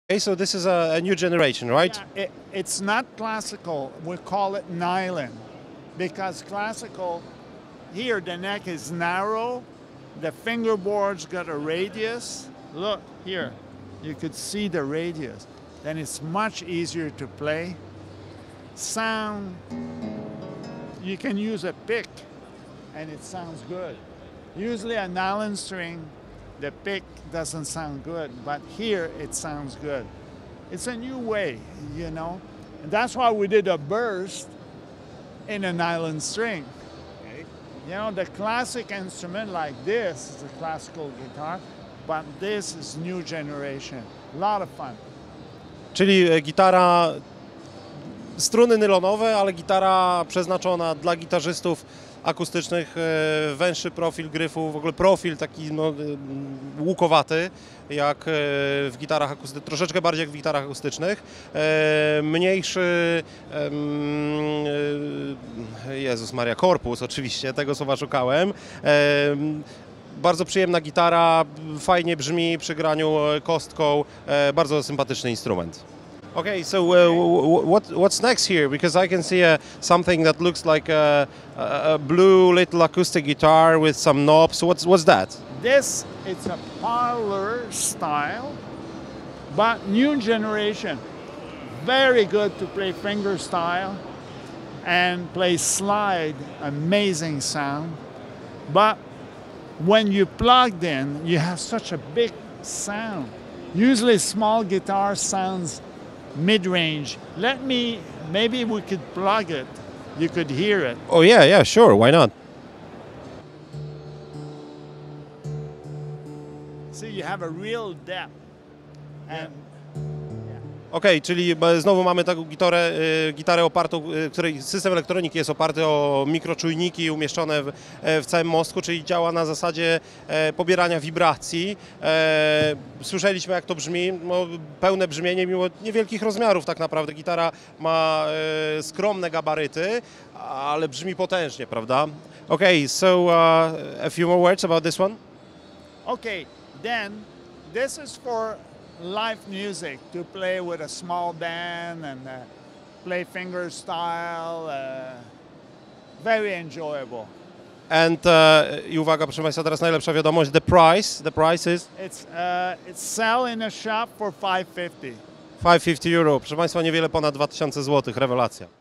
Okay, so this is a new generation, right? Yeah, it's not classical. We call it nylon because classical, here the neck is narrow, the fingerboard's got a radius. Look here, you could see the radius. Then it's much easier to play. Sound, you can use a pick and it sounds good. Usually a nylon string, the pick doesn't sound good, but here it sounds good. It's a new way, you know. And that's why we did a burst in a nylon string. Okay. You know, the classic instrument like this is a classical guitar, but this is new generation. A lot of fun. Czyli gitara, struny nylonowe, ale gitara przeznaczona dla gitarzystów akustycznych, węższy profil gryfu, w ogóle profil taki no, łukowaty, jak w gitarach akustycznych, troszeczkę bardziej jak w gitarach akustycznych, mniejszy, Jezus Maria, korpus oczywiście, tego słowa szukałem. Bardzo przyjemna gitara, fajnie brzmi przy graniu kostką, bardzo sympatyczny instrument. Okay, so what's next here? Because I can see something that looks like a blue little acoustic guitar with some knobs. What's that? This it's a parlor style, but new generation. Very good to play finger style and play slide, amazing sound. But when you plugged in, you have such a big sound. Usually small guitar sounds mid-range. Maybe we could plug it. You could hear it. Oh yeah, sure, why not? See, you have a real depth. And Okej, czyli znowu mamy taką gitarę opartą, której system elektroniki jest oparty o mikroczujniki umieszczone w całym mostku, czyli działa na zasadzie pobierania wibracji. Słyszeliśmy, jak to brzmi, no, pełne brzmienie mimo niewielkich rozmiarów tak naprawdę. Gitara ma skromne gabaryty, ale brzmi potężnie, prawda? Okay, so a few more words about this one? okay, then this is for live music, to play with a small band and play finger style. Very enjoyable. And i uwaga, proszę Państwa, teraz najlepsza wiadomość, the price is? It's sell in a shop for $5.50. €550. Proszę Państwa, niewiele ponad 2000 zł, rewelacja.